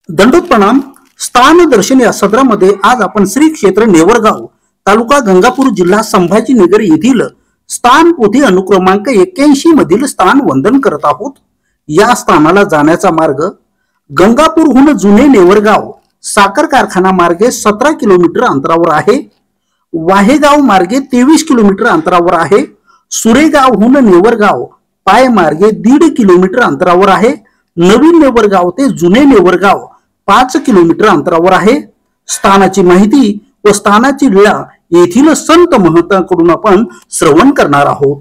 दंडोत प्रणाम. स्थान दर्शन या सदरामध्ये आज आपण श्री क्षेत्र नेवरगाव, तालुका गंगापूर, जिल्हा संभाजीनगर येथील स्थान पोथी अनुक्रमांक 81 मधील स्थान वंदन करत आहोत. या स्थानाला जाण्याचा मार्ग गंगापूरहून जुने नेवरगाव साखर कारखाना मार्गे 17 किलोमीटर अंतरावर आहे. वाहेगाव मार्गे 23 किलोमीटर अंतरावर आहे. सुरेगावहून नेवरगाव पाय मार्गे 1.5 किलोमीटर अंतरावर आहे. नवीन नेवरगाव ते जुने नेवरगाव 5 किलोमीटर अंतरावर आहे. स्थानाची माहिती व स्थानाची लीळा येथील संत महंतांकडून आपण श्रवण करणार आहोत.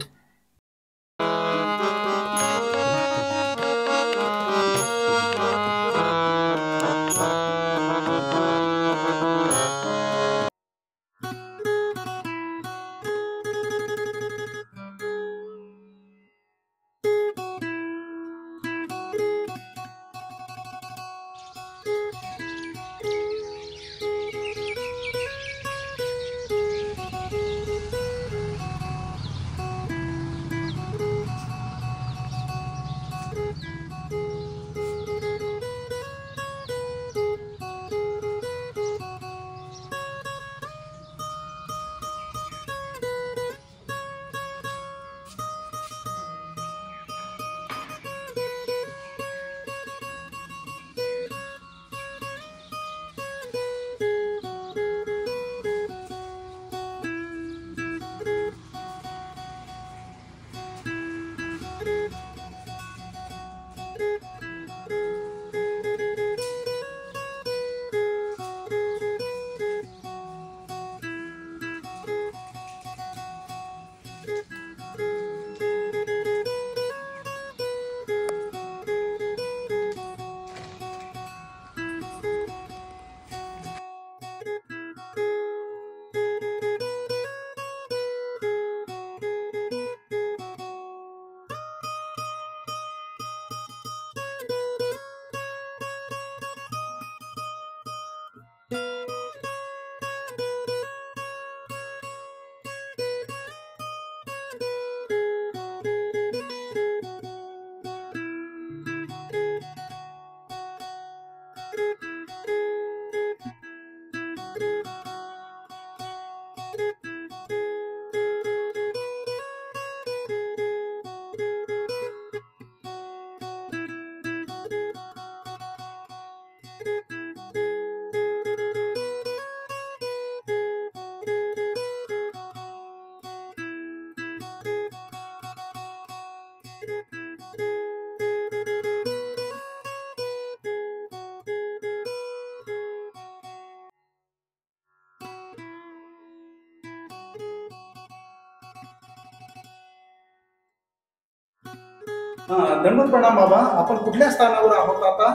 दंडोत प्रणाम बाबा. आपण कुठल्या स्थानावर आहोत आता?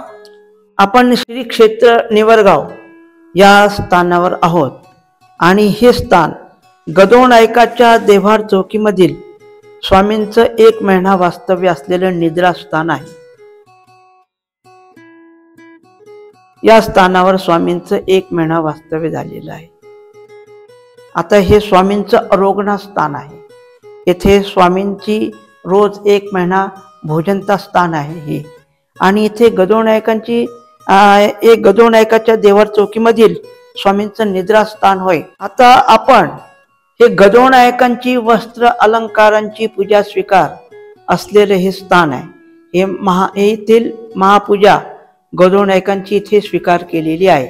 आपण श्री क्षेत्र नेवरगाव या स्थानावर आहोत आणि हे स्थान गदोनायकाच्या देव्हार चौकीमधील स्वामींचं 1 महिना वास्तव्य असलेलं निद्रास्थान आहे. या स्थानावर स्वामींचं 1 महिना वास्तव्य झालेलं आहे. आता हे स्वामींचं अरोगणा स्थान आहे. येथे स्वामींची रोज 1 महिना भोजनता स्थान आहे हे. आणि इथे गदोनायकाच्या देव्हार चौकीमधील स्वामींचं निद्रास्थान होय. आता आपण हे गदोनायकांची वस्त्र अलंकारांची पूजा स्वीकार असलेले हे स्थान आहे. येथील महापूजा गदोनायकांची इथे स्वीकार केलेली आहे.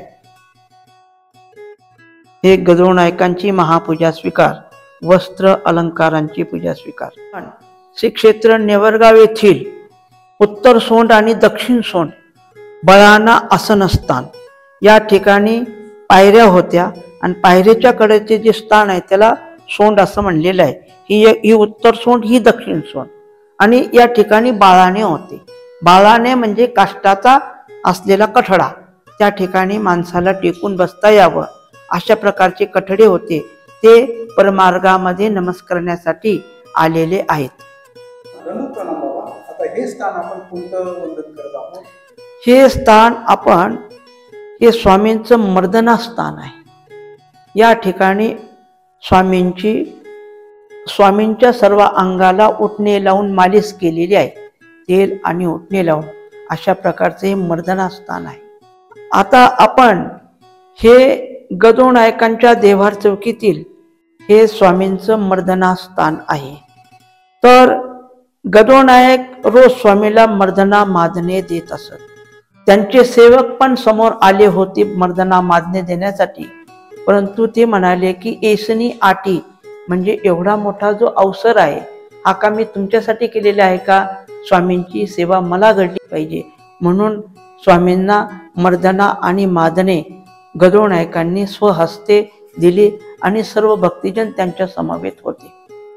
हे गदोनायकांची महापूजा स्वीकार, वस्त्र अलंकारांची पूजा स्वीकार. श्री क्षेत्र नेवरगाव येथील उत्तर सोंड आणि दक्षिण सोंड बळाना आसनस्थान या ठिकाणी पायऱ्या होत्या आणि पायऱ्याच्या कडेचे जे स्थान आहे त्याला सोंड असं म्हणलेलं आहे. ही उत्तर सोंड, ही दक्षिण सोंड. आणि या ठिकाणी बाळाने होते. बाळाने म्हणजे काष्टाचा असलेला कठडा. त्या ठिकाणी माणसाला टेकून बसता यावं अशा प्रकारचे कठडे होते. ते परमार्गामध्ये नमस्कारण्यासाठी आलेले आहेत. हे स्थान आपण कोणतं वंदन करत आहोत? हे स्थान आपण हे स्वामींचं मर्दना स्थान आहे. या ठिकाणी स्वामींच्या सर्व अंगाला उटणे लावून मालिश केलेली आहे. तेल आणि उटणे लावून अशा प्रकारचे हे मर्दना स्थान आहे. आता आपण हे गदो नायकांच्या देव्हार चौकीतील हे स्वामींचं मर्दना स्थान आहे. तर गदो नायक रोज स्वामीला मर्दना मादने देत असत. त्यांचे सेवक पण समोर आले होते मर्दना मादने देण्यासाठी, परंतु ते म्हणाले की एसनी आटी म्हणजे एवढा मोठा जो अवसर आहे हा का मी तुमच्यासाठी केलेला आहे का? स्वामींची सेवा मला घडली पाहिजे म्हणून स्वामींना मर्दना आणि मादने गदो नायकांनी स्वहस्ते दिली आणि सर्व भक्तिजन त्यांच्या समवेत होते.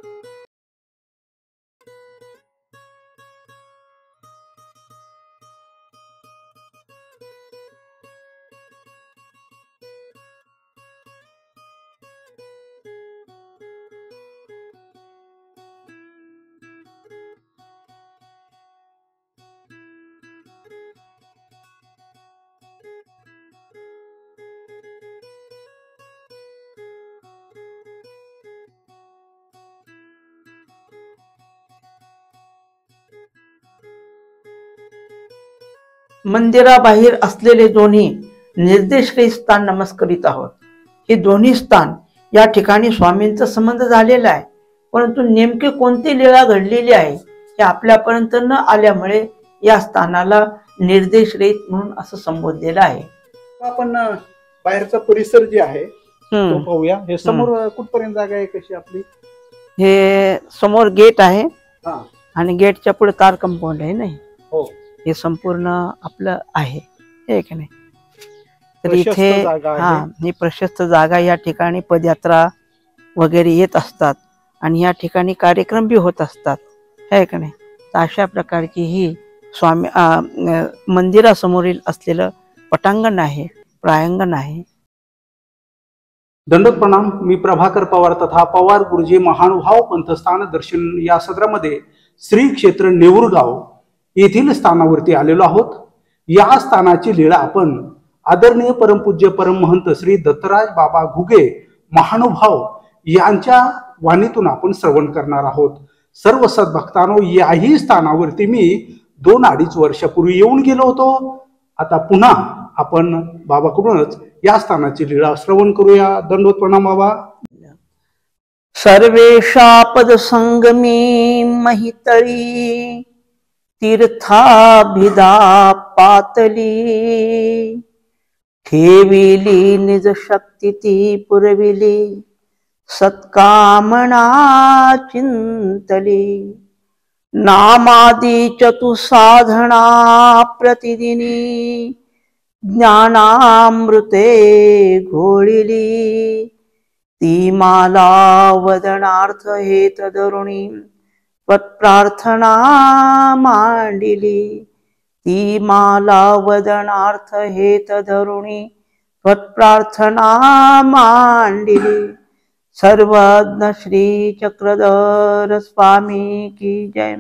मंदिराबाहेर असलेले दोन्ही निर्देशकारी स्थान नमस्करित आहोत. हे दोन्ही स्थान या ठिकाणी स्वामींचा संबंध झालेला आहे, परंतु नेमके कोणती लीळा घडलेली आहे हे आपल्यापर्यंत न आल्यामुळे या स्थानाला निर्देशरहित म्हणून असं संबोधलेलं आहे. आपण बाहेरचा परिसर जे आहे तो पाहूया. हे समोर कुठपर्यंत जागा आहे कशी आपली? हे समोर गेट आहे हा आणि गेटच्या पुढे तार कंपाऊंड आहे नाही. हो हे संपूर्ण आपलं आहे हे की नाही. तर प्रशस्त इथे जागा आहे. हा ही प्रशस्त जागा, या ठिकाणी पदयात्रा वगैरे येत असतात आणि या ठिकाणी कार्यक्रम बी होत असतात हे की नाही. तर अशा प्रकारची ही स्वामी मंदिरासमोरील असलेलं पटांगण आहे, प्रांगण आहे. दंडोत प्रणाम. मी प्रभाकर पवार तथा पवार गुरुजी महानुभाव पंथस्थान दर्शन या सदरामध्ये श्री क्षेत्र नेऊरगाव येथील स्थानावरती आलेलो आहोत. या स्थानाची लीळा आपण आदरणीय परमपूज्य परमहंत श्री दत्तराज बाबा घुगे महानुभाव यांच्या वाणीतून आपण श्रवण करणार आहोत. सर्व सद्भक्तांनो, याही स्थानावरती मी 2-2.5 वर्षापूर्वी येऊन गेलो होतो. आता पुन्हा आपण बाबाकडूनच या स्थानाची लीळा श्रवण करूया. दंडोत प्रणाम बाबा. सर्वेशा पद संगमी महितळी तीर्थाभिदा पातली ठेविली निज शक्ती ती पुरविली सत्कामना चिंतली नामादी चतुसाधना प्रतिदिनी ज्ञानामृते घोळिली ती माला वदनार्थ हेत धरुणी त्वत्प्रार्थना मांडिली ती माला वदनार्थ हेत धरुणी त्वत्प्रार्थना मांडिली. सर्वज्ञ श्री चक्रधर स्वामी की जय.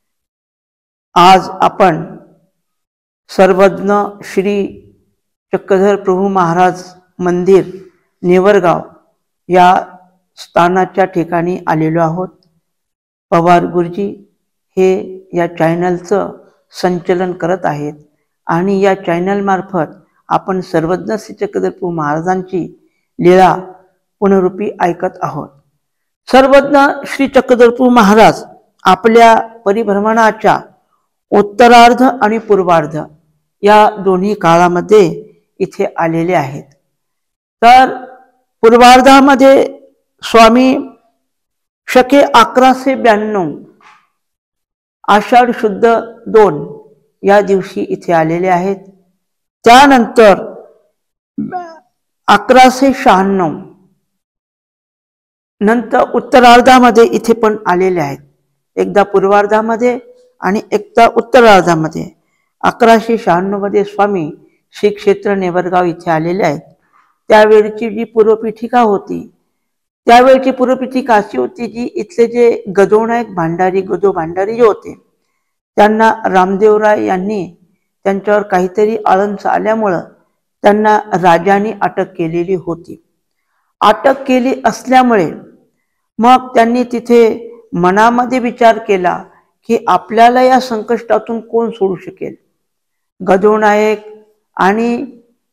आज आपण सर्वज्ञ श्री चक्रधर प्रभू महाराज मंदिर नेवरगाव या स्थानाच्या ठिकाणी आलेलो आहोत. पवार गुरुजी हे या चॅनलचं संचलन करत आहेत आणि या चॅनल मार्फत आपण सर्वज्ञ श्री चक्रधर प्रभू महाराजांची लीळा पुनरुपी ऐकत आहोत. सर्वज्ञ श्री चक्रधर प्रभू महाराज आपल्या परिभ्रमणाच्या उत्तरार्ध आणि पूर्वार्ध या दोन्ही काळामध्ये इथे आलेले आहेत. तर पूर्वार्धामध्ये स्वामी शके 1192 आषाढ शुद्ध 2 या दिवशी इथे आलेले आहेत. त्यानंतर 1196 नंतर उत्तरार्धामध्ये इथे पण आलेले आहेत. एकदा पूर्वार्धामध्ये आणि एकदा उत्तरार्धामध्ये. 1196 मध्ये स्वामी श्री क्षेत्र नेवरगाव इथे आलेले आहेत. त्यावेळची जी पूर्वपीठिका होती, त्यावेळची पूर्वपीठिका अशी होती जी इथले जे गदो नायक भांडारी, गदो भांडारी जे होते त्यांना रामदेवराय यांनी त्यांच्यावर काहीतरी आळंच आल्यामुळं त्यांना राजांनी अटक केलेली होती. अटक केली असल्यामुळे मग त्यांनी तिथे मनामध्ये विचार केला की आपल्याला या संकटातून कोण सोडू शकेल. गदो नायक आणि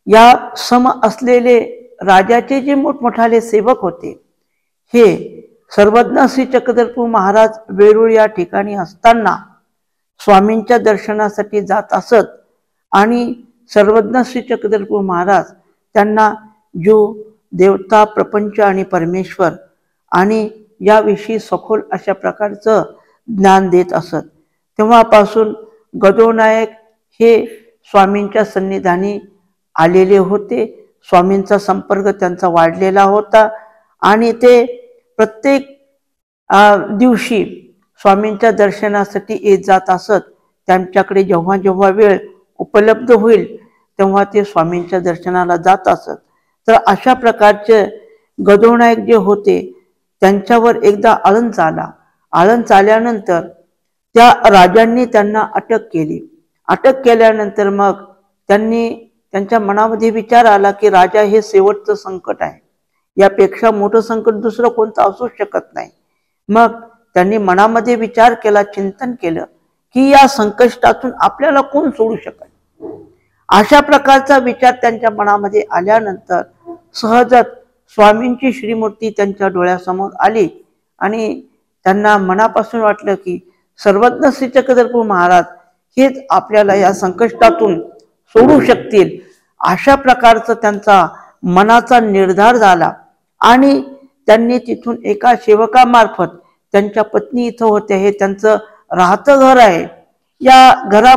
या सम असलेले राजाचे जे मोठमोठाले सेवक होते, हे सर्वज्ञ श्री चक्रधरपूर महाराज वेरूळ या ठिकाणी असताना स्वामींच्या दर्शनासाठी जात असत आणि सर्वज्ञ श्री चक्रधरपूर महाराज त्यांना जीव, देवता, प्रपंच आणि परमेश्वर आणि याविषयी सखोल अशा प्रकारचं ज्ञान देत असत. तेव्हापासून गदोनायक हे स्वामींच्या सन्निधानी आलेले होते. स्वामींचा संपर्क त्यांचा वाढलेला होता आणि ते प्रत्येक दिवशी स्वामींच्या दर्शनासाठी येत जात असत. त्यांच्याकडे जेव्हा जेव्हा वेळ उपलब्ध होईल तेव्हा ते स्वामींच्या दर्शनाला जात असत. तर अशा प्रकारचे गदोनायक जे होते त्यांच्यावर एकदा आळंच आला. आळंच आल्यानंतर त्या राजांनी त्यांना अटक केली. अटक केल्यानंतर मग त्यांच्या मनामध्ये विचार आला की राजा हे शेवटचं संकट आहे, यापेक्षा मोठं संकट दुसरं कोणतं असू शकत नाही. मग त्यांनी मनामध्ये विचार केला, चिंतन केलं की या संकटातून आपल्याला कोण सोडू शकेल. अशा प्रकारचा विचार त्यांच्या मनामध्ये आल्यानंतर सहजच स्वामींची श्रीमूर्ती त्यांच्या डोळ्यासमोर आली आणि त्यांना मनापासून वाटलं की सर्वज्ञ श्री चक्रधरपूर महाराज हेच आपल्याला या संकटातून सोडू शकतील. अशा प्रकारचा त्यांचा मनाचा निर्धार झाला आणि त्यांनी तिथून एका सेवकामार्फत, त्यांच्या पत्नी इथं होत्या, हे त्यांचं राहतं घर आहे, या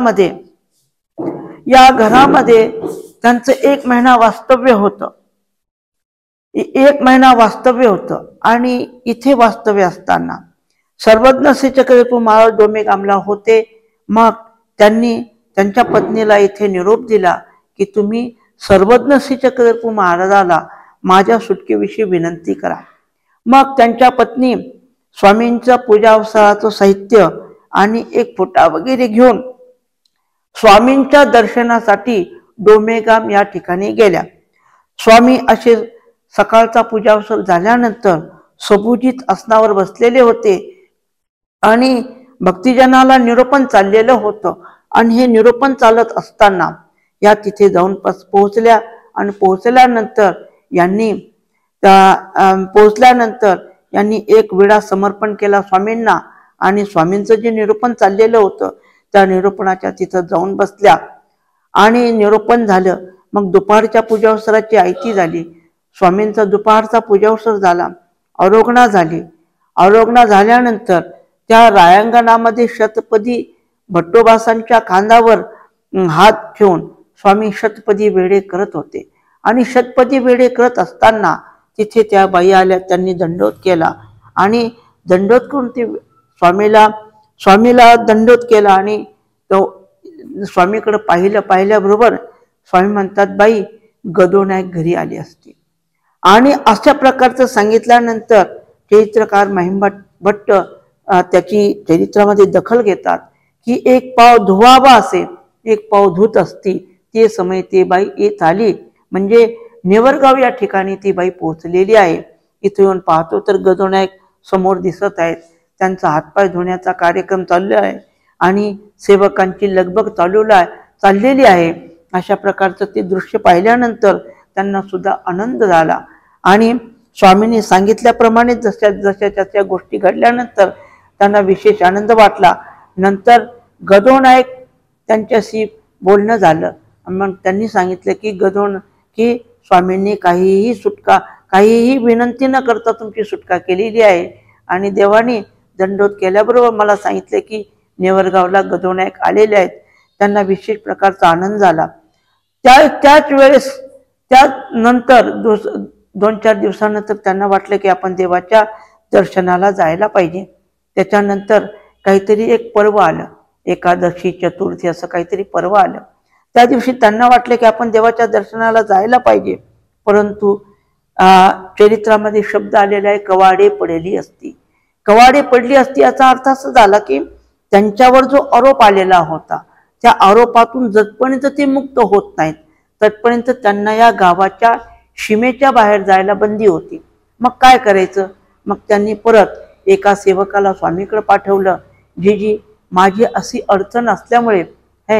घरामध्ये त्यांचं 1 महिना वास्तव्य होतं. 1 महिना वास्तव्य होतं आणि इथे वास्तव्य असताना सर्वज्ञ श्री चक्रधरपूर महाराज डोमेगामला होते. मग त्यांनी त्यांच्या पत्नीला इथे निरोप दिला की तुम्ही सर्वज्ञ श्री चक्रधरपूर महाराजाला माझ्या सुटकेविषयी विनंती करा. मग त्यांच्या पत्नी स्वामींच्या पूजा अवसराचं साहित्य आणि एक फोटा वगैरे घेऊन स्वामींच्या दर्शनासाठी डोमेगाम या ठिकाणी गेल्या. स्वामी असे सकाळचा पूजा अवसर झाल्यानंतर सबुजीत आसनावर बसलेले होते आणि भक्तिजनाला निरोपण चाललेलं होतं. आणि हे निरोपण चालत असताना या तिथे जाऊन पोहोचल्या आणि पोहोचल्यानंतर यांनी एक विडा समर्पण केला स्वामींना आणि स्वामींचं जे निरूपण चाललेलं होतं त्या निरूपणाच्या तिथं जाऊन बसल्या आणि निरूपण झालं. मग दुपारच्या पूजावसराची आयती झाली. स्वामींचा दुपारचा पूजावसर झाला. अरोगणा झाली. अरोगणा झाल्यानंतर त्या रायांगणामध्ये शतपदी भट्टोबासांच्या खांद्यावर हात ठेवून स्वामी शतपदी वेढे करत होते आणि शतपदी वेढे करत असताना तिथे त्या बाई आल्या. त्यांनी दंडोत केला आणि दंडोत करून ते स्वामीला दंडोत केला आणि तो स्वामीकडे पाहिल्याबरोबर स्वामी म्हणतात, बाई गदोनायक घरी आली असती. आणि अशा प्रकारचं सांगितल्यानंतर चरित्रकार महिम भट्ट त्याची चरित्रामध्ये दखल घेतात की 1 पाव धुवावा असे, 1 पाव धूत असती. ते समय ती बाई येत आली. म्हणजे नेवरगाव या ठिकाणी ती बाई पोहोचलेली आहे. इथे येऊन पाहतो तर गदोनायक समोर दिसत आहेत. त्यांचा हातपाय धुण्याचा कार्यक्रम चालू आहे आणि सेवकांची लगबग चाललेली आहे. अशा प्रकारचं ते दृश्य पाहिल्यानंतर त्यांना सुद्धा आनंद झाला आणि स्वामींनी सांगितल्याप्रमाणे जशा त्याच्या गोष्टी घडल्यानंतर त्यांना विशेष आनंद वाटला. नंतर गदोनायक त्यांच्याशी बोलणं झालं. मग त्यांनी सांगितलं की स्वामींनी काहीही विनंती न करता तुमची सुटका केलेली आहे आणि देवाने दंडोत केल्याबरोबर मला सांगितले की नेवरगावला गदोनायक आलेले आहेत. त्यांना विशेष प्रकारचा आनंद झाला. त्याच वेळेस त्यानंतर 2-4 दिवसानंतर त्यांना वाटलं की आपण देवाच्या दर्शनाला जायला पाहिजे. त्याच्यानंतर काहीतरी एक पर्व आलं, एकादशी चतुर्थी असं काहीतरी पर्व आलं. त्या दिवशी त्यांना वाटलं की आपण देवाच्या दर्शनाला जायला पाहिजे. परंतु चरित्रामध्ये शब्द आलेला आहे, कवाडे पडली असती. कवाडे पडली असती याचा अर्थ असा झाला की त्यांच्यावर जो आरोप आलेला होता त्या आरोपातून जतपर्यंत ते मुक्त होत नाहीत तत्पर्यंत त्यांना या गावाच्या सीमेच्या बाहेर जायला बंदी होती. मग काय करायचं? मग त्यांनी परत एका सेवकाला स्वामीकडे पाठवलं. जी माझी अशी अडचण असल्यामुळे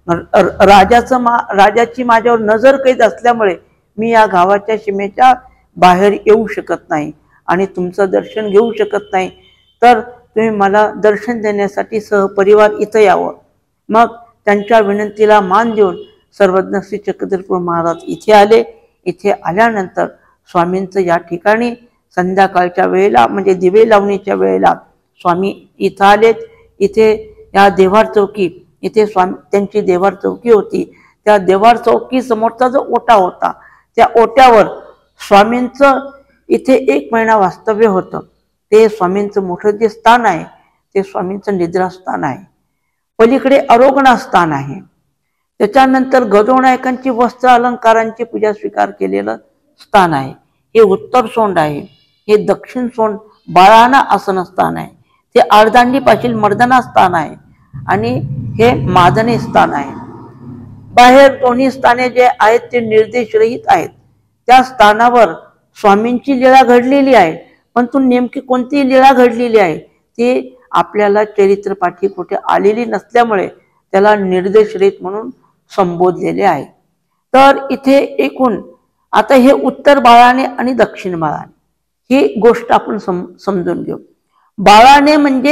राजाची माझ्यावर नजर कैद असल्यामुळे मी या गावाच्या सीमेच्या बाहेर येऊ शकत नाही आणि तुमचं दर्शन घेऊ शकत नाही, तर तुम्ही मला दर्शन देण्यासाठी सहपरिवार इथं यावं. मग त्यांच्या विनंतीला मान देऊन सर्वज्ञ श्री चक्रधरपूर महाराज इथे आले. इथे आल्यानंतर स्वामींचं या ठिकाणी संध्याकाळच्या वेळेला म्हणजे दिवे लावणीच्या वेळेला स्वामी इथं आलेत. इथे या देवार चौकी, इथे स्वामी त्यांची देवार चौकी होती. त्या देवार चौकी समोरचा जो ओटा होता, त्या ओट्यावर स्वामींचं इथे 1 महिना वास्तव्य होतं. ते स्वामींचं मोठं जे स्थान आहे ते स्वामींचं निद्रास्थान आहे. पलीकडे अरोगणा स्थान आहे. त्याच्यानंतर गजोनायकांची वस्त्र अलंकारांची पूजा स्वीकार केलेलं स्थान आहे. हे उत्तर सोंड आहे. हे दक्षिण सोंड बाळाना आसन स्थान आहे. ते आडदांडीपाशील मर्दना स्थान आहे आणि हे मादने स्थान आहे. बाहेर दोन्ही स्थाने जे आहेत ते निर्देशरहित आहेत. त्या स्थानावर स्वामींची लीळा घडलेली आहे, परंतु नेमकी कोणती लीळा घडलेली आहे ती आपल्याला चरित्रपाठी कुठे आलेली नसल्यामुळे त्याला निर्देशरहित म्हणून संबोधलेले आहे. तर इथे एकूण आता हे उत्तर बाळाने आणि दक्षिण बाळाने ही गोष्ट आपण समजून घेऊ. बाळाने म्हणजे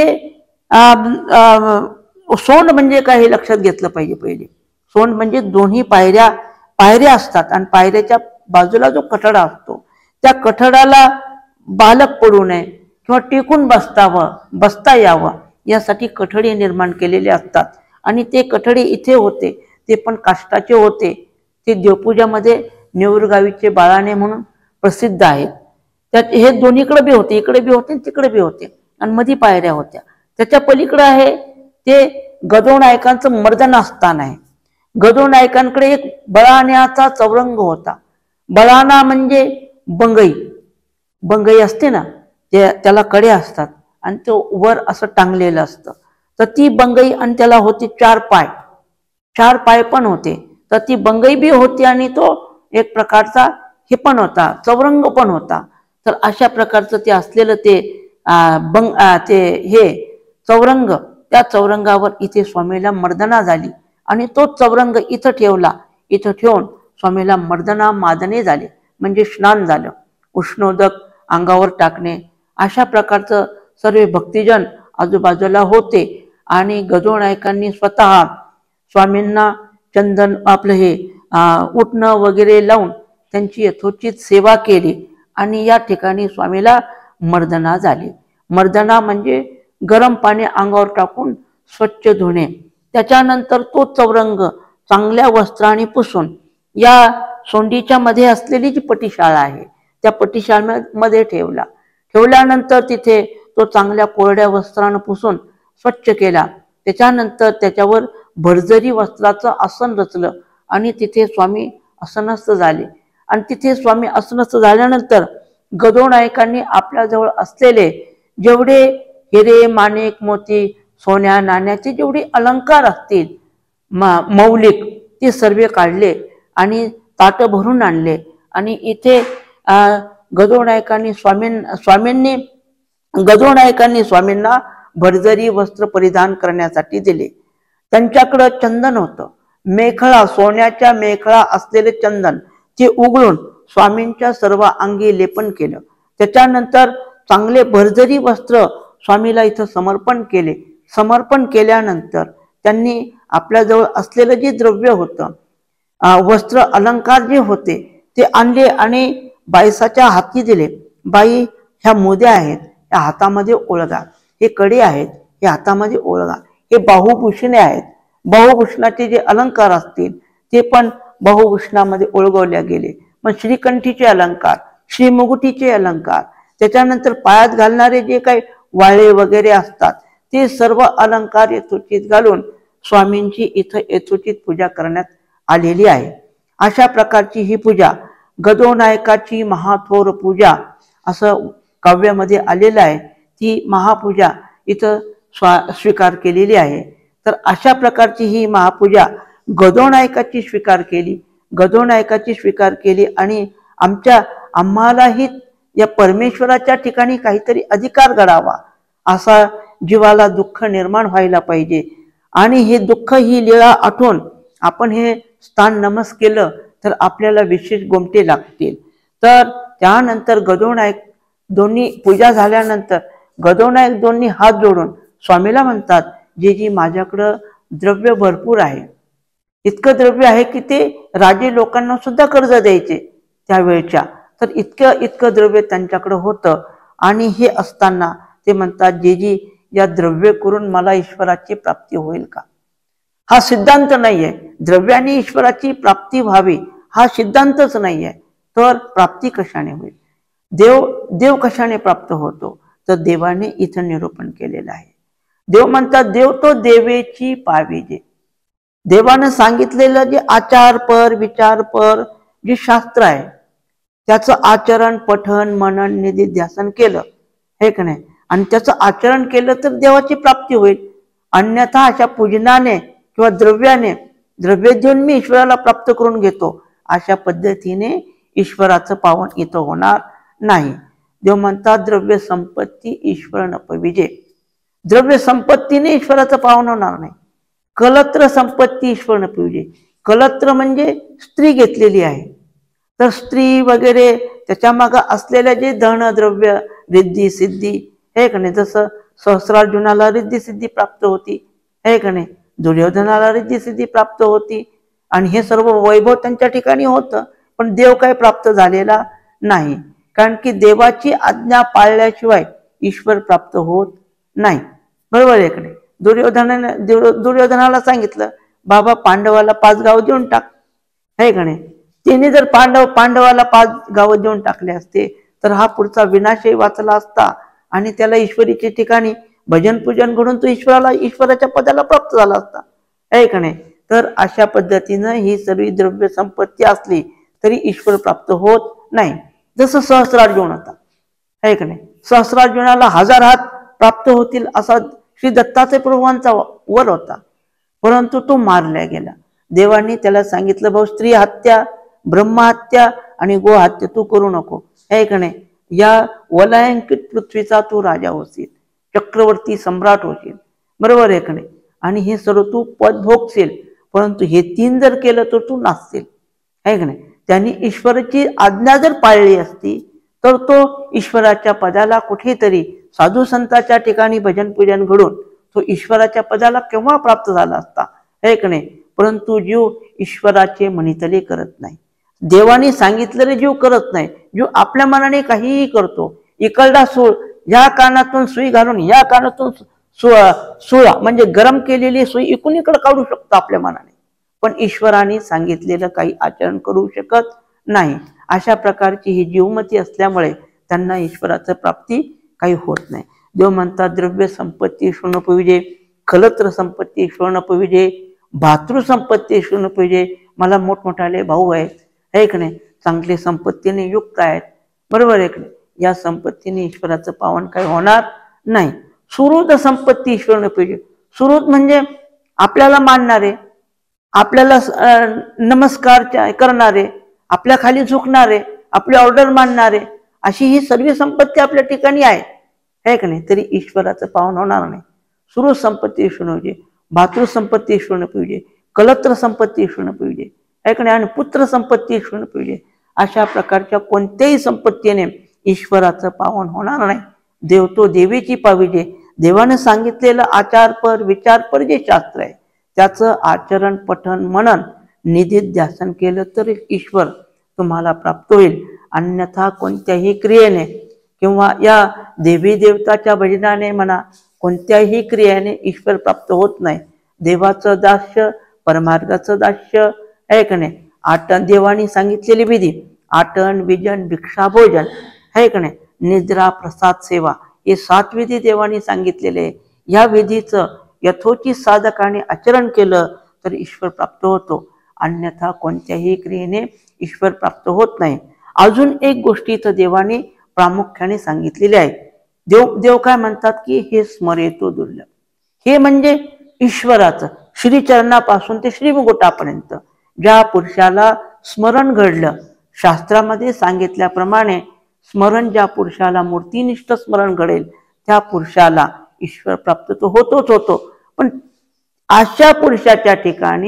सोंड म्हणजे काय हे लक्षात घेतलं पाहिजे. पहिले सोंड म्हणजे दोन्ही पायऱ्या असतात आणि पायऱ्याच्या बाजूला जो कठडा असतो त्या कठडाला बालक पडू नये किंवा टेकून बसता यावं यासाठी कठडे निर्माण केलेले असतात. आणि ते कठडे इथे होते ते पण काष्टाचे होते. ते देवपूजामध्ये नेऊरगावीचे बाळाने म्हणून प्रसिद्ध आहेत. त्यात हे दोन्हीकडे बी होते, इकडे बी होते तिकडे बी होते आणि मध्ये पायऱ्या होत्या. त्याच्या पलीकडे आहे ते गजोनायकांचं मर्दना स्थान आहे. गजोनायकांकडे एक बळाण्याचा चौरंग होता. बळाना म्हणजे बंगई असते ना, त्याला कडे असतात आणि तो वर असं टांगलेलं असतं. तर ती बंगई आणि त्याला होती 4 पाय पण होते. तर ती बंगई बी होती आणि तो एक प्रकारचा हे पण होता, चौरंग पण होता. तर अशा प्रकारचं ते असलेलं ते हे चौरंग, त्या चौरंगावर इथे स्वामीला मर्दना झाली आणि तो चौरंग इथं ठेवला. इथं ठेवून स्वामीला मर्दना मादने झाले म्हणजे स्नान झालं. उष्णोदक अंगावर टाकणे अशा प्रकारचं सर्व भक्तिजन आजूबाजूला होते. आणि गजोनायकांनी स्वतः स्वामींना चंदन आपलं हे उठणं वगैरे लावून त्यांची यथोचित सेवा केली आणि या ठिकाणी स्वामीला मर्दना झाली. मर्दना म्हणजे गरम पाणी अंगावर टाकून स्वच्छ धुणे. त्याच्यानंतर तो चौरंग चांगल्या वस्त्राने पुसून या सोंडीच्या मध्ये असलेली जी पटीशाळा आहे त्या पटीशाळेमध्ये ठेवल्यानंतर तिथे तो चांगल्या कोरड्या वस्त्रानं पुसून स्वच्छ केला. त्याच्यानंतर त्याच्यावर भरजरी वस्त्राचं आसन रचलं आणि तिथे स्वामी आसनस्थ झाले. आणि तिथे स्वामी आसनस्थ झाल्यानंतर गजोनायकांनी आपल्याजवळ असलेले जेवढे हिरे माणिक मोती सोन्या नाण्याचे जेवढे अलंकार असतील मौलिक ते सर्व काढले आणि ताट भरून आणले. आणि इथे गजोनायकांनी स्वामींना भरजरी वस्त्र परिधान करण्यासाठी दिले. त्यांच्याकडं चंदन होतं, मेखळा, सोन्याच्या मेखळा असलेले चंदन ते उघडून स्वामींच्या सर्व अंगी लेपन केलं. त्याच्यानंतर चांगले भरजरी वस्त्र स्वामीला इथं समर्पण केले. समर्पण केल्यानंतर त्यांनी आपल्याजवळ असलेलं जे द्रव्य होतं, वस्त्र अलंकार जे होते ते आणले आणि बाईसाच्या हाती दिले. बाई ह्या मोद्या आहेत, या हातामध्ये ओळगा. हे कडे आहेत, हे हातामध्ये ओळगा. हे बाहुभूषणे आहेत. बाहुभूषणाचे जे अलंकार असतील ते पण बाहुभूषणामध्ये ओळगवल्या गेले. मग श्रीकंठीचे अलंकार, श्रीमुकुटीचे अलंकार, त्याच्यानंतर पायात घालणारे जे काही वाळे वगैरे असतात ते सर्व अलंकार यथोचित घालून स्वामींची इथं यथोचित पूजा करण्यात आलेली आहे. अशा प्रकारची ही पूजा गजोनायकाची महाथोर पूजा असं काव्यामध्ये आलेलं आहे. ती महापूजा इथं स्वीकार केलेली आहे. तर अशा प्रकारची ही महापूजा गजोनायकाची स्वीकार केली आणि आम्हालाही या परमेश्वराच्या ठिकाणी काहीतरी अधिकार घडावा असा जीवाला दुःख निर्माण व्हायला पाहिजे. आणि हे दुःख ही लीळा आठवून आपण हे स्थान नमस केलं तर आपल्याला विशेष गोमटे लागतील. तर त्यानंतर गदोनायक दोन्ही पूजा झाल्यानंतर गदोनायक दोन्ही हात जोडून स्वामीला म्हणतात, जी माझ्याकडं द्रव्य भरपूर आहे, इतकं द्रव्य आहे की ते राजे लोकांना सुद्धा कर्ज द्यायचे त्यावेळच्या, तर इतकं द्रव्य त्यांच्याकडं होतं. आणि हे असताना ते म्हणतात, जी या द्रव्य करून मला ईश्वराची प्राप्ती होईल का? हा सिद्धांत नाहीये. द्रव्याने ईश्वराची प्राप्ती व्हावी हा सिद्धांतच नाहीये. तर प्राप्ती कशाने होईल? देव कशाने प्राप्त होतो? तर देवाने इथं निरूपण केलेलं आहे. देव म्हणतात, देव तो देवेची पाविजे. देवानं सांगितलेलं जे आचारपर विचारपर जे शास्त्र आहे त्याचं आचरण पठन मनन निधिध्यासन केलं, हे का नाही, आणि त्याचं आचरण केलं तर देवाची प्राप्ती होईल. अन्यथा अशा पूजनाने किंवा द्रव्य देऊन मी ईश्वराला प्राप्त करून घेतो, अशा पद्धतीने ईश्वराचं पावन इथं होणार नाही. देव म्हणतात, द्रव्य संपत्ती ईश्वर न पविजे. द्रव्य संपत्तीने ईश्वराचं पावन होणार नाही. कलत्र संपत्ती ईश्वर न पविजे. कलत्र म्हणजे स्त्री घेतलेली आहे, तर स्त्री वगैरे त्याच्या मागे असलेल्या जे धन द्रव्य रिद्धी सिद्धी, हे का नाही, जसं सहस्रार्जुनाला रिद्धी सिद्धी प्राप्त होती, हे का नाही, दुर्योधनाला रिद्धी सिद्धी प्राप्त होती, आणि हे सर्व वैभव त्यांच्या ठिकाणी होतं. पण देव काय प्राप्त झालेला नाही, कारण की देवाची आज्ञा पाळल्याशिवाय ईश्वर प्राप्त होत नाही. बरोबर आहे का नाही? दुर्योधनाला सांगितलं, बाबा पांडवाला 5 गाव देऊन टाक, आहे का नाही. तिने जर पांडवाला 5 गाव देऊन टाकले असते तर हा पुढचा विनाशही वाचला असता आणि त्याला ईश्वरीच्या ठिकाणी भजन पूजन घडून तो ईश्वराच्या पदाला प्राप्त झाला असता, आहे का नाही. तर अशा पद्धतीनं ही सर्व द्रव्य संपत्ती असली तरी ईश्वर प्राप्त होत नाही. जसं सहस्रार्जुन होता, आहे का नाही. सहस्रार्जुनाला 1000 हात प्राप्त होतील असा श्री दत्तात्रय प्रभूंचा वर होता, परंतु तो मारला गेला. देवांनी त्याला सांगितलं, भाऊ स्त्री हत्या ब्रह्महत्या आणि गोहत्या तू करू नको, आहे का नाही. या वलयांकित पृथ्वीचा तू राजा होशील, चक्रवर्ती सम्राट होशील, बरोबर आहे का नाही. आणि हे सर्व तू पद भोगशील, परंतु हे 3 जर केलं तर तू नाचशील, आहे का नाही. त्यांनी ईश्वराची आज्ञा जर पाळली असती तर तो ईश्वराच्या पदाला कुठेतरी साधू संतांच्या ठिकाणी भजन पूजन घडून तो ईश्वराच्या पदाला केव्हा प्राप्त झाला असता, आहे का नाही. परंतु जीव ईश्वराचे म्हणितले करत नाही, देवाने सांगितलेले जीव करत नाही. जीव आपल्या मनाने काहीही करतो. इकडला सूळ या कानातून सुई घालून या कानातून सुळा म्हणजे गरम केलेली सुई इकडून इकडे काढू शकतो आपल्या मनाने, पण ईश्वराने सांगितलेलं काही आचरण करू शकत नाही. अशा प्रकारची ही जीवमती असल्यामुळे त्यांना ईश्वराचं प्राप्ती काही होत नाही. देव म्हणतात, द्रव्य संपत्ती ईश्वर न पविजे, कलत्र संपत्ती ईश्वर न पविजे, भातृ संपत्ती ईश्वर न पविजे. मला मोठमोठाले भाऊ आहेत, आहे का नाही, चांगले संपत्तीने युक्त आहेत, बरोबर आहे का नाही. या संपत्तीने ईश्वराचं पावन काही होणार नाही. सुहृद संपत्ती ईश्वर न पविजे. सुहृद म्हणजे आपल्याला मानणारे, आपल्याला नमस्कार करणारे, आपल्या खाली झुकणारे, आपली ऑर्डर मानणारे, अशी ही सर्व संपत्ती आपल्या ठिकाणी आहे का नाही, तरी ईश्वराचं पावन होणार नाही. सुहृद संपत्ती ईश्वर न पविजे, भातृ संपत्ती ईश्वर न पविजे, कलत्र संपत्ती ईश्वर न पविजे, आहे का नाही, आणि पुत्र संपत्ती ईश्वर न पविजे. अशा प्रकारच्या कोणत्याही संपत्तीने ईश्वराचं पावन होणार नाही. देव तो देवीची पाविजे. देवाने सांगितलेलं आचारपर विचारपर जे शास्त्र आहे त्याचं आचरण पठन मनन निधिध्यासन केलं तर ईश्वर तुम्हाला प्राप्त होईल. अन्यथा कोणत्याही क्रियेने किंवा या देवी देवताच्या भजनाने म्हणा कोणत्याही क्रियेने ईश्वर प्राप्त होत नाही. देवाचं दास्य परमार्गाचं दास्य, आहे का नाही. देवानी सांगितलेली विधी आटन विजन भिक्षा भोजन, आहे का नाही, निद्रा प्रसाद सेवा, हे 7 विधी देवानी सांगितलेले. या विधीचं यथोचित साधकाने आचरण केलं तर ईश्वर प्राप्त होतो, अन्यथा कोणत्याही क्रियेने ईश्वर प्राप्त होत नाही. अजून एक गोष्ट इथं देवाने प्रामुख्याने सांगितलेली आहे. देव काय म्हणतात की हे स्मरेतो दुर्लभ. हे म्हणजे ईश्वराचं श्रीचरणापासून ते श्रीमुकुटापर्यंत ज्या पुरुषाला स्मरण घडलं, शास्त्रामध्ये सांगितल्याप्रमाणे स्मरण ज्या पुरुषाला मूर्तिनिष्ठ स्मरण घडेल त्या पुरुषाला ईश्वर प्राप्त तो होतोच होतो. पण अशा पुरुषाच्या ठिकाणी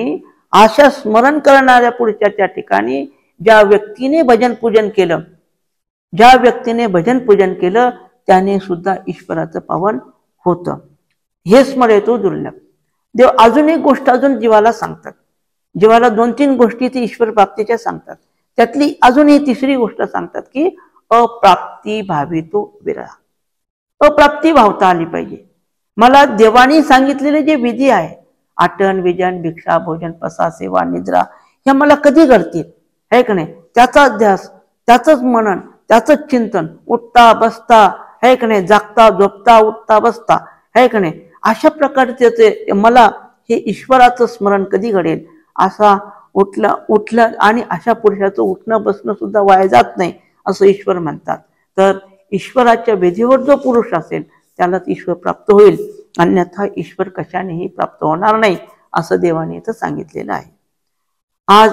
अशा स्मरण करणाऱ्या पुरुषाच्या ठिकाणी ज्या व्यक्तीने भजन पूजन केलं, ज्या व्यक्तीने भजन पूजन केलं त्याने सुद्धा ईश्वराचं पावन होतं. हे स्मरेतो दुर्लभ. देव अजून एक गोष्ट अजून जीवाला सांगतात. जीवाला 2-3 गोष्टी ते ईश्वर प्राप्तीच्या सांगतात. त्यातली अजून ही तिसरी गोष्ट सांगतात की अप्राप्ती भावितो विरळा. अप्राप्ती भावता आली पाहिजे. मला देवाने सांगितलेले जे विधी आहे, आटन विजन भिक्षा भोजन पसा सेवा निद्रा, हे मला कधी घडतील, है की नाही? त्याचा अध्यास, त्याचंच मनन, त्याचंच चिंतन, उठता बसता, है की नाही, जागता झोपता उठता बसता, है की नाही, अशा प्रकारचे मला हे ईश्वराचं स्मरण कधी घडेल. असा उठलं आणि अशा पुरुषाचं उठणं बसणं सुद्धा वाया जात नाही असं ईश्वर म्हणतात. तर ईश्वराच्या विधीवर जो पुरुष असेल त्यालाच ईश्वर प्राप्त होईल, अन्यथा ईश्वर कशानेही प्राप्त होणार नाही असं देवाने इथं सांगितलेलं आहे. आज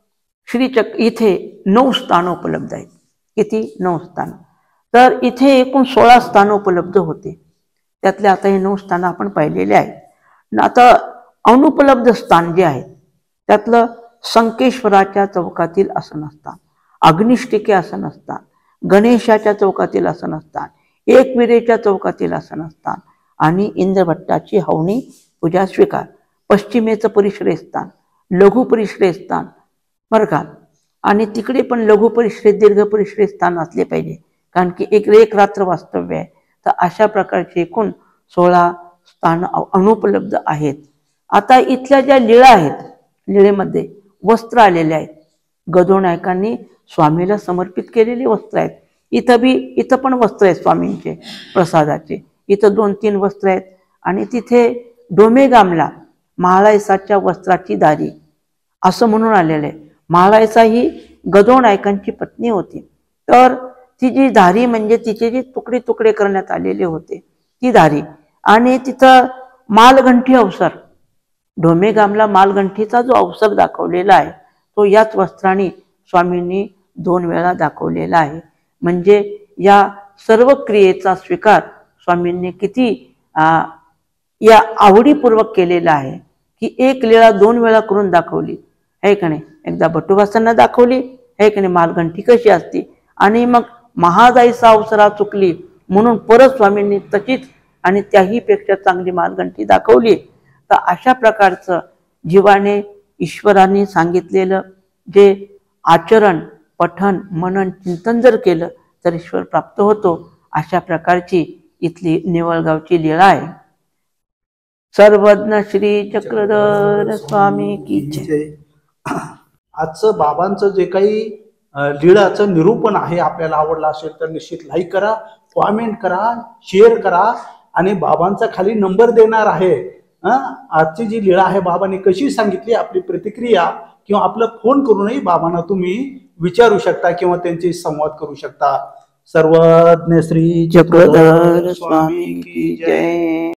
इथे 9 स्थानं उपलब्ध आहेत. किती? 9 स्थानं. तर इथे एकूण 16 स्थानं उपलब्ध होते. त्यातले आता हे 9 स्थानं आपण पाहिलेले आहेत. आता अनुपलब्ध स्थान जे आहे त्यातलं संकेश्वराच्या चौकातील आसनस्थान, अग्निष्टिके आसनस्थान, गणेशाच्या चौकातील आसनस्थान, एकविरेच्या चौकातील आसनस्थान आणि इंद्रभट्टाची हवनी पूजा स्वीकार, पश्चिमेचं परिश्रय स्थान, लघु परिश्रय स्थान, बरं का. आणि तिकडे पण लघु परिश्रय दीर्घ परिश्रय स्थान असले पाहिजे, कारण की एक रात्र वास्तव्य आहे. तर अशा प्रकारचे एकूण 16 स्थान अनुपलब्ध आहेत. आता इथल्या ज्या लीळा आहेत, लीळेमध्ये वस्त्र आलेले आहेत. गदोनायकांनी स्वामीला समर्पित केलेली वस्त्र आहेत. इथं पण वस्त्र आहेत स्वामींचे प्रसादाचे. इथं 2-3 वस्त्र आहेत. आणि तिथे डोमेगामला महाळायसाच्या वस्त्राची दारी असं म्हणून आलेलं आहे. महाळायसा ही गदोनायकांची पत्नी होती. तर ती जी दारी म्हणजे तिचे जे तुकडे तुकडे करण्यात आलेले होते ती दारी. आणि तिथं मालगंठी अवसर, डोमेगामला मालगंठीचा जो अवसर दाखवलेला आहे तो याच वस्त्राने स्वामींनी 2 वेळा दाखवलेला आहे. म्हणजे या सर्व क्रियेचा स्वीकार स्वामींनी किती या आवडीपूर्वक केलेला आहे की एक लीळा 2 वेळा करून दाखवली, है का नाही. एकदा बटुबासांना दाखवली, है का नाही, मालगंठी कशी असते, आणि मग महाजाईचा अवसरा चुकली म्हणून परत स्वामींनी तशीच आणि त्याही पेक्षा चांगली मालगंठी दाखवली. तर अशा प्रकारचं जीवाने ईश्वराने सांगितलेलं जे आचरण पठन मनन चिंतन जर केलं तर ईश्वर प्राप्त होतो. अशा प्रकारची इथली नेवळगावची लीळा आहे. सर्वज्ञ श्री चक्रधर स्वामी की जय. आजचं बाबांचं जे काही लीळाचं निरूपण आहे आपल्याला आवडलं असेल तर निश्चित लाईक करा, कॉमेंट करा, शेअर करा आणि बाबांचा खाली नंबर देणार आहे. आजची जी लीळा आहे बाबांनी कशी सांगितली, आपली प्रतिक्रिया किंवा आपलं फोन करूनही बाबांना तुम्ही विचारू शकता किंवा त्यांची संवाद करू शकता. सर्वज्ञ श्री चक्रधर स्वामी की जय.